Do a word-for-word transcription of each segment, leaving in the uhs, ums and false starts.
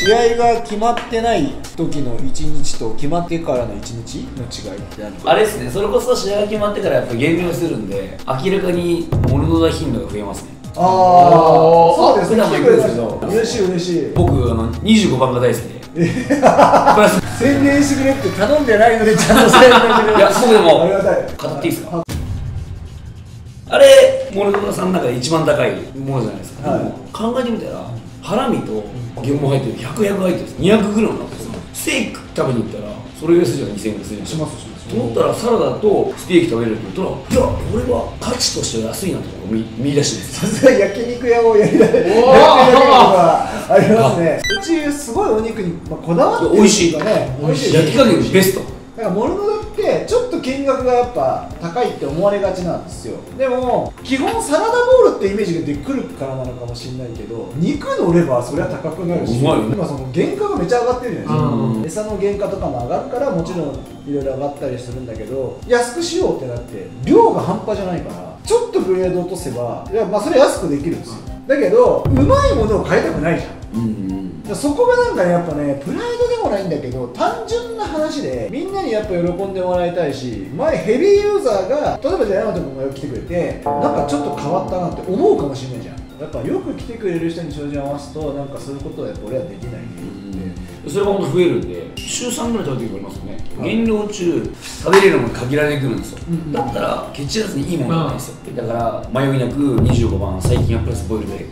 試合が決まってない時のいちにちと決まってからのいちにちの違いって何？ あれですね、それこそ試合が決まってからやっぱ減量するんで明らかにモルノダ頻度が増えますね。 ああ、そうですね。 普段も行くんですけど、 嬉しい嬉しい。 僕あのにじゅうごばんが大好きで宣伝してくれって頼んでないのでちゃんと宣伝してくれる。 いや、僕でもありがたい。 語っていいですか？あれ、モルノダさんの中で一番高いものじゃないですか。はい、でも考えてみたら、ハラミとゲンモ入ってるひゃく、ひゃく入ってるんです。にひゃくグラムなんですよ。ステーキ食べに行ったら、それぐらいするじゃん、にせんえんぐらいするじゃん。しますします。と思ったら、サラダとステーキ食べれるって言ったら、いや、これは価値として安いなと見見出してです。 さすが焼肉屋をやりたい。焼肉屋がありますね。うちすごいお肉にこだわってる。 美味しいね。美味しい。焼き加減ベスト。 だからモルノダってちょっと金額がやっぱ高いって思われがちなんですよ。でも基本サラダボールってイメージが出てくるからなのかもしれないけど、肉乗ればそれは高くなるし、今その原価がめちゃ上がってるじゃないですか。餌の原価とかも上がるからもちろんいろいろ上がったりするんだけど、安くしようってなって量が半端じゃないからちょっとグレード落とせばいやまあそれ安くできるんですよ。だけどうまいものを買いたくないじゃん。そこがなんかねやっぱねプライドでもないんだけど単純な話でみんなにやっぱ喜んでもらいたいし、前ヘビーユーザーが例えばじゃあ山本君が来てくれてなんかちょっと変わったなって思うかもしれないじゃん。やっぱよく来てくれる人に照準を合わすとなんかそういうことはやっぱ俺はできないねって。 それが本当増えるんで週さんぐらい食べてくれますよね。減量中食べれるもの限られてくるんですよ。だったらケチらずにいいものじゃないですよ。だから迷いなくにじゅうごばん最近はプラスボイルドエッ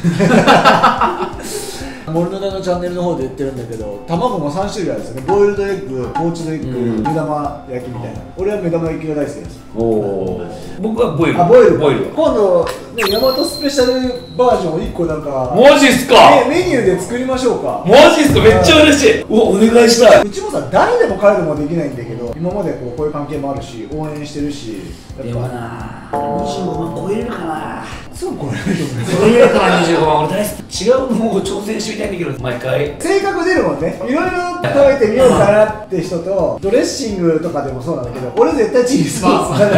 グモルノダのチャンネルの方で言ってるんだけど、卵もさんしゅるいあるんですよね。ボイルドエッグ、ポーチドエッグ、目玉焼きみたいな。俺は目玉焼きが大好きです。 おお。僕はボイル。 あ、ボイル。 ボイル。 今度ね、ヤマトスペシャルバージョンをいっこなんかマジっすか？ メニューで作りましょうか。 マジっすか？めっちゃ嬉しい。うわ、お願いしたい。 うちもさ、誰でも彼でもできないんだけど、今までこうこういう関係もあるし、応援してるし。 でもな、にじゅうごばん超えれるかな。 すぐ超えれると思う。 超えれるかな、にじゅうごばん。俺大好き。違うのを挑戦してみたいんだけど、毎回。 性格出るもんね。いろいろ食べてみようかなって人と、ドレッシングとかでもそうなんだけど、俺絶対チーズソースだから。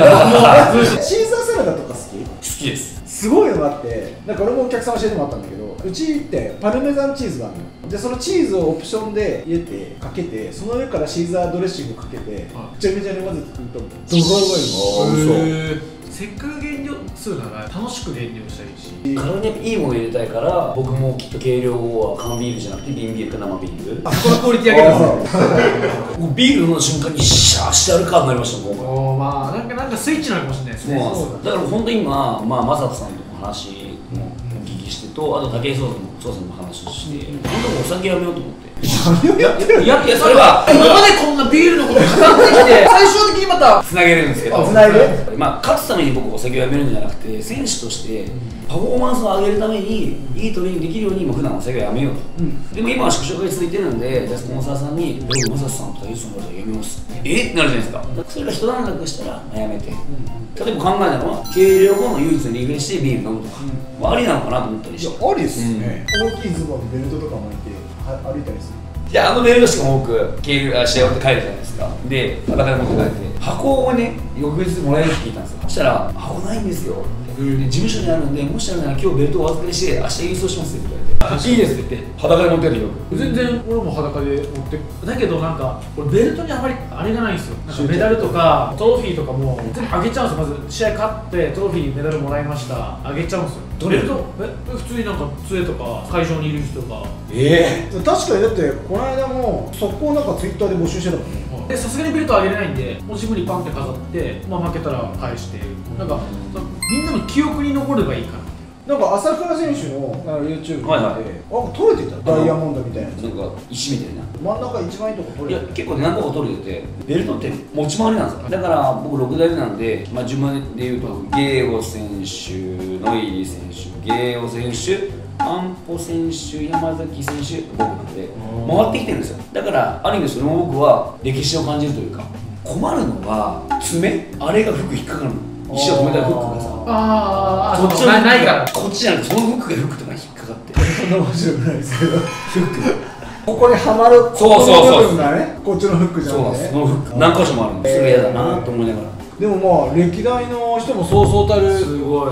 シーザーサラダとか好き？ 好きです。 すごいのがあって、なんか俺もお客さん教えてもらったんだけど、うちってパルメザンチーズがあるの。でそのチーズをオプションで入れてかけて、その上からシーザードレッシングをかけて、めちゃめちゃに混ぜてくるとドロドロいの。 せっかく減量するなら楽しく減量したいし、 体にいいもの入れたいから、僕もきっと計量は缶ビールじゃなくて瓶ビールか生ビール。 あそこのクオリティ上げるんですよ。 もうビール飲んだ瞬間にシャーしてやるかになりましたもん。 おお、まあなんかなんかスイッチなのかもしれないですね。 だから本当に今、まあマサトさんとも話もお聞きしてと、あと武井壮さんも話をして、本当にお酒やめようと思って。 何をやってるの？ いやいや、それは今までこんなビールのこと語ってきて、最終的にまたつなげるんですけど、 つなげる。 まあ勝つために僕お酒をやめるんじゃなくて、選手としてパフォーマンスを上げるためにいいトレーニングできるように今普段お酒をやめようと、うん、でも今は縮小が続いてるんで、じゃあスポンサーさんに「僕マサトさんと武井さんからやめます」えってなるじゃないですか。それが一段落したらやめて、例えば考えたのは計量後の唯一のリフレッシュでビール飲むとか、うん、ありなのかなと思ったりして。 いや、ありですね、うん、大きいズボンベルトとか巻いて歩いたりする。 いや、あのベルトしかも僕計量試合終わって帰るじゃないですか。で裸で持って帰って箱をね翌日もらえるって聞いたんですよ。そしたら「箱ないんですよ」で事務所にあるんで、もしあるなら今日ベルトをお預かりして明日郵送しますって言われて「いいです」って言って裸で持ってるよ。 全然俺も裸で持ってだけどなんか俺ベルトにあまりあれがないんですよ。なんかメダルとかトロフィーとかも全部あげちゃうんですよ。まず試合勝ってトロフィーメダルもらいましたあげちゃうんですよ。ベルトえ普通になんか杖とか会場にいる人がええー、確かにだってこの間も速攻なんかツイッターで募集してたもんね。 でさすがにベルトあげれないんで、もうジムにパンって飾って、まあ、負けたら返して、なんかみんなの記憶に残ればいいかな。 なんか朝倉選手の YouTube で、はいはい、あ取れてたダイヤモンドみたいなやつ、 なんか石みたいな真ん中一番いいとこ取れてた。 いや結構何個か取れてて、ベルトって持ち回りなんですよ。だから僕ろく代目なんで、まあ、順番で言うとゲーゴ選手、ノイリー選手、ゲーゴ選手、安保選手、山崎選手、僕なんで回ってきてるんですよ。だからある意味それも僕は歴史を感じるというか、困るのは爪、あれがフック引っかかるの。石を止めたフックがさ、 ああ、 こっちないないから、 こっちじゃなくてそのフックがフックとか引っかかって、 そんな面白くないですけど、フックここにはまるそうそうそう部分がね、こっちのフックじゃなくて、 そのフック何箇所もあるんで、それ嫌だなと思いながら。 でもまあ歴代の人もそうそうたる、 すごい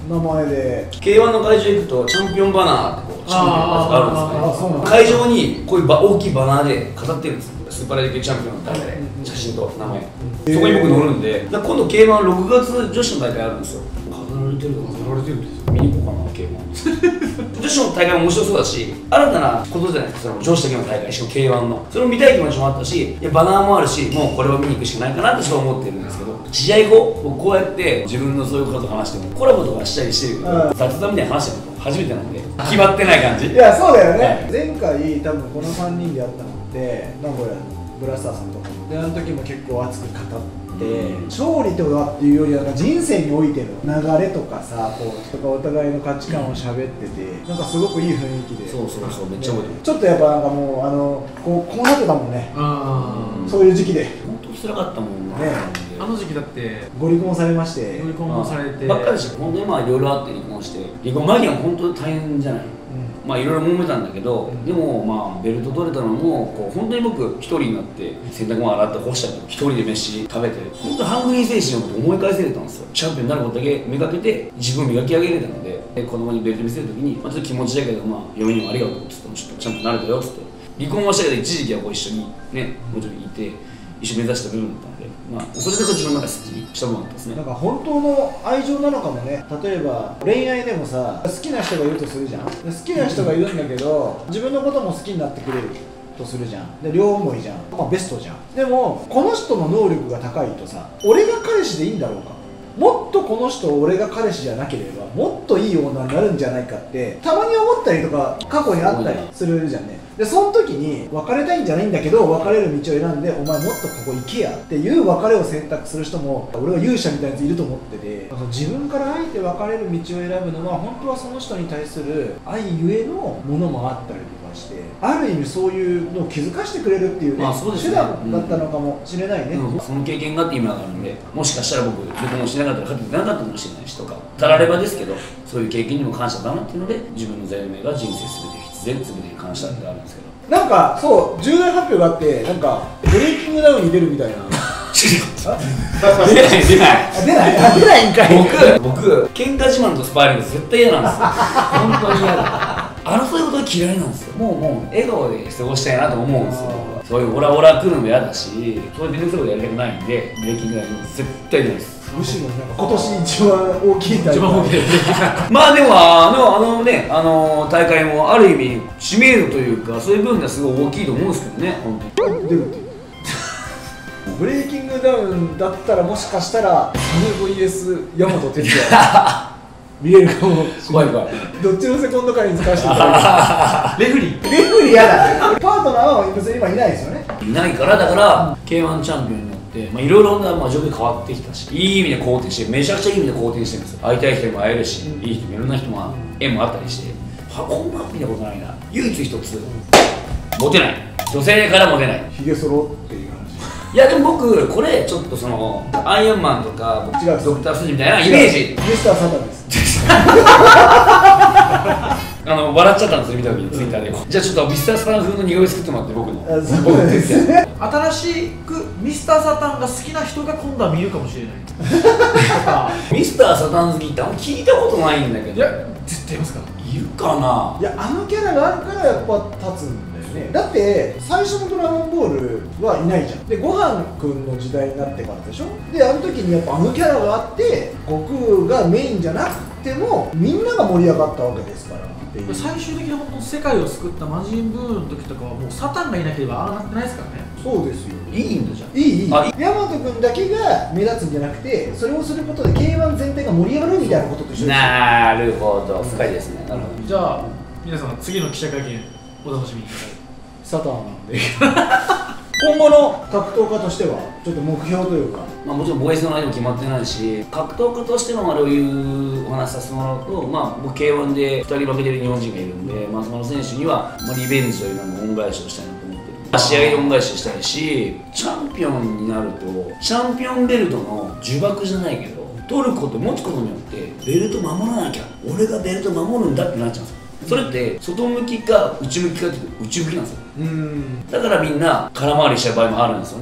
名前でケーワン の会場行くとチャンピオンバナーってこうチャンピオンがあるんですよね。会場にこういうバ大きいバナーで飾ってるんですよ。スーパーライト級チャンピオンの大会で写真と名前、そこに僕乗るんで、今度 ケーワンろくがつ女子の大会あるんですよ。飾られてる飾られてるんですよ。見に行こうかな ケーワン 女子の大会も面白そうだし、新たなことじゃないですか、その女子だけの大会、しかも ケーワン のそれを見たい気持ちもあったし、いやバナーもあるし、もうこれを見に行くしかないかなってちょっと思ってるんですけど、試合後僕こうやって自分のそういうこと話してもコラボとかしたりしてるけど、雑談みたいな話してるの初めてなんで決まってない感じ。 いやそうだよね、前回多分このさんにんでやったのって名古屋のブラスターさんとかで、あの時も結構熱く語って、勝利とはっていうよりはなんか人生においての流れとかさ、こうとかお互いの価値観を喋ってて、なんかすごくいい雰囲気で、 そうそうそう、めっちゃ覚えてる。 ちょっとやっぱなんかもうあのこうこうなってたもんね、そういう時期で本当辛かったもんね。 あの時期だってご離婚されまして、 ご離婚もされてばっかりでしょ。本当にまあいろいろあって離婚して、離婚間際も本当に大変じゃない。まあいろいろ揉めたんだけど、でもまあベルト取れたのもこう本当に僕一人になって洗濯物洗って干したりとか一人で飯食べて、本当ハングリー精神を思い返せれたんですよ。チャンピオンになることだけめがけて自分を磨き上げれたので、で子供にベルト見せるときに、まあ、ちょっと気持ちだけど、まあ嫁にもありがとうって言って、ちょっとちゃんと慣れたよっつって、離婚はしたけど一時期はこう一緒にねもちろんいて一緒に目指した部分だったので、まあ、それで自分の中ですっきりした部分だったですね。 なんか本当の愛情なのかもね。例えば恋愛でもさ、好きな人がいるとするじゃん。好きな人がいるんだけど自分のことも好きになってくれるとするじゃん。で両思いじゃん、まあ、ベストじゃん。でもこの人の能力が高いとさ、俺が彼氏でいいんだろうか、もっとこの人俺が彼氏じゃなければもっといい女になるんじゃないかってたまに思ったりとか過去にあったりするじゃんね。でその時に別れたいんじゃないんだけど別れる道を選んで、お前もっとここ行けやっていう別れを選択する人も俺は勇者みたいなやついると思ってて、自分からあえて別れる道を選ぶのは本当はその人に対する愛ゆえのものもあったりとかして、ある意味そういうのを気づかせてくれるっていうね、 まあそうですね、 手段だったのかもしれないね、 うん、その経験があって今があるんで、もしかしたら僕離婚しなかったら勝ってなかったかもしれないしとか、たらればですけどそういう経験にも感謝だなっていうので、自分の座右銘が人生すべて必然すべてに感謝ってあるんですけど、 なんかそう重大発表があって、なんかブレイキングダウンに出るみたいな出ない出ないあ出ないあ出ないんかい。 僕僕喧嘩自慢とスパーリング絶対嫌なんですよ本当に嫌だ。争い事が嫌いなんですよ。もうもう笑顔で過ごしたいなと思うんですよ。そういうオラオラ来るのも嫌だし、そういう出てくることやりたくないんで、ブレイキングダウン絶対出ないです。 むしろなんか今年一番大きい大会、 一番大きいまあでもあのあのねあの大会もある意味知名度というかそういう部分ではすごい大きいと思うんですけどね、本当に。 出るっていうブレイキングダウンだったらもしかしたらサメ ブイエス 山本哲也見れるかもしれない。 怖い怖い。 どっちのセコンドかに使わせていただいてレフリーレフリーやだパートナーは別に今いないですよね。 いないから、だから ケーワン チャンピオンになってまあいろいろなまあ状況変わってきたし、いい意味で好転して、めちゃくちゃいい意味で好転してるんですよ。会いたい人にも会えるし、いい人もいろんな人も縁もあったりして、はこんな見たことないな。唯一一つモテない、女性からモテない、 ヒゲソロっていう話。 いやでも僕これちょっとそのアイアンマンとか違うドクター・ストレンジみたいなイメージ、 ミスターサタンですあの笑っちゃったんですよ見た時にツイッターで、じゃあちょっとミスターサタン風の似顔絵作ってもらって、僕のあそう僕のです哲也新しくミスターサタンが好きな人が今度は見るかもしれないとかミスターサタン好きってあんま聞いたことないんだけど、 いや絶対いますから。 いるかな。 いやあのキャラがあるからやっぱ立つんだよね。だって最初のドラゴンボールはいないじゃん。でごはんくんの時代になってからでしょ。であの時にやっぱあのキャラがあって悟空がメインじゃなくてもみんなが盛り上がったわけですからっていう。 最終的に本当世界を救った魔人ブーの時とかはもうサタンがいなければああなってないですからね。 そうですよ。 いいんだじゃん。 いいいいあいいヤマト君だけが目立つんじゃなくて、それをすることで ケーワン 全体が盛り上がるみたいなことと一緒ですよ。 なるほど、深いですね。なるほど。 じゃあ皆さん次の記者会見お楽しみに。 サタンなんで今後の格闘家としてはちょっと目標というか、 まあ、もちろん防衛戦の相手も決まってないし、格闘家としてのあれをいうお話しさせてもらうと、まあ、僕 ケーワン でふたり負けてる日本人がいるんで、まあ、その選手には、まあ、リベンジというのの恩返しをしたいなと思ってる。試合で恩返ししたいし、チャンピオンになるとチャンピオンベルトの呪縛じゃないけど取ること持つことによってベルト守らなきゃ、俺がベルト守るんだってなっちゃうんですよ。それって外向きか内向きかっていうと内向きなんですよ。うんだからみんな空回りしちゃう場合もあるんですよね。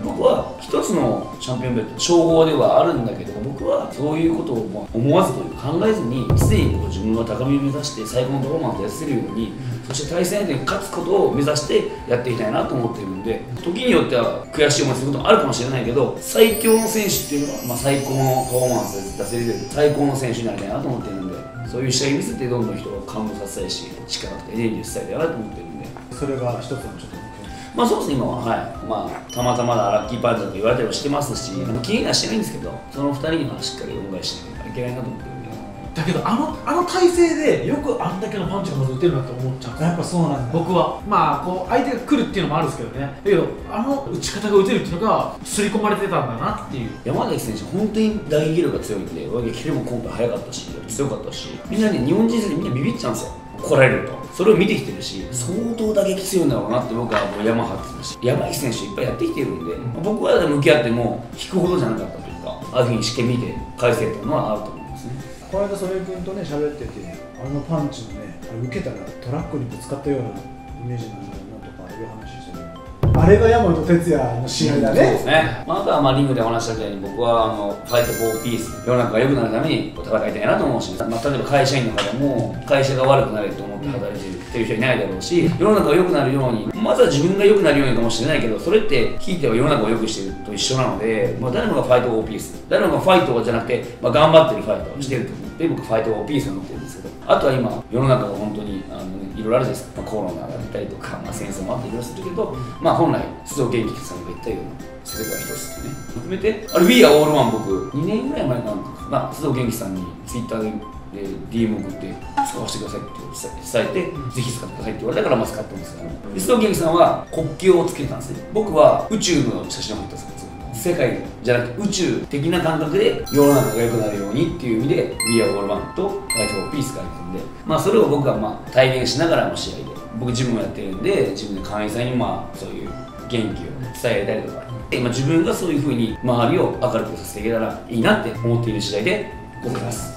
僕は一つのチャンピオンベルト称号ではあるんだけど、僕はそういうことを思わずというか考えずに常にこう自分は高みを目指して最高のパフォーマンスを出せるように、そして対戦相手に勝つことを目指してやっていきたいなと思っているので、時によっては悔しい思いすることもあるかもしれないけど、最強の選手っていうのは、まあ、最高のパフォーマンスで出せる最高の選手になりたいなと思っているので、そういう試合を見せてどんどん人を感動させたいし、力とかエネルギーを伝えたいなと思っているので、 それが一つのちょっとまあそうですね、今は、はい、まあ、たまたまだラッキーパンチだと言われたりはしてますし、気にはしてないんですけど、そのふたりにはしっかり恩返ししなきゃいけないなと思ってるんで。 だけどあのあの体勢でよくあんだけのパンチがまず打てるなって思っちゃうんですよ。 やっぱそうなんだ。 僕はまあこう相手が来るっていうのもあるんですけどね、だけどあの打ち方が打てるっていうのが刷り込まれてたんだなっていう。 山崎選手、本当に打撃力が強いんで、上撃キレも今回速かったし、強かったし、みんなね、日本人選手みんなビビっちゃうんですよ、来られると。それを見てきてるし、相当打撃強いんだろうなって僕はもう山張ってました。山崎選手いっぱいやってきてるんで、うん、僕は向き合っても引くほどじゃなかったというか、ああいうふうにしっかり見て返せたのはあると思いますね。 この間曽根君とね喋ってて、あのパンチのね、あれ受けたらトラックにぶつかったようなイメージなんだろうなとかいう話してる。あれが山本哲也の試合だね。 そうですね。まあ、あとはまあリングでお話したみたいに、僕はあのファイトフォーピース、世の中が良くなるために戦いたいなと思うし、まあ、例えば会社員の方も会社が悪くなれと思って働いてる人いないだろうし、世の中が良くなるように、まずは自分が良くなるようにかもしれないけど、それってひいては世の中を良くしてると一緒なので、まあ、誰もがファイトフォーピース、誰もがファイトじゃなくて、まあ、頑張ってるファイトをしてると思って、僕ファイトフォーピースを持ってるんですけど、あとは今世の中が本当にあの、ね、いろいろあるじゃないですか、まあ、コロナがあったりとか、まあ、戦争もあったりいろいろするけど、まあ、本来須藤元気さんが言ったような世界が一つってね含めて、あれ We Are All One、 僕にねんぐらい前なんか須藤元気さんにツイッターでで ディーエム 送って使わせてくださいって伝えて、ぜひ使ってくださいって言われたからまあ使ってますから、須藤元気さんは国旗をつけてたんですね。僕は宇宙の写真を撮ったんですよ。世界じゃなくて宇宙的な感覚で世の中が良くなるようにっていう意味で We Are All One と Fight for Peace が入ってるんで、まあそれを僕はまあ体現しながらの試合で、僕ジムもやってるんで、ジムで会員さんにまあそういう元気を伝えたりとか、今自分がそういう風に周りを明るくさせていけたらいいなって思っている次第でございます。